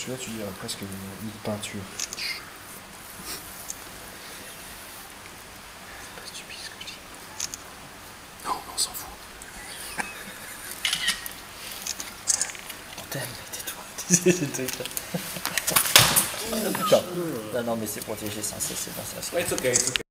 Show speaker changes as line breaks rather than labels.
tu vois, tu dirais presque une peinture.
C'est pas stupide ce que je dis.
Non, on s'en fout.
On t'aime, tais-toi. Putain. Non, mais c'est protégé, ça, c'est bon, ça.
It's okay, it's okay.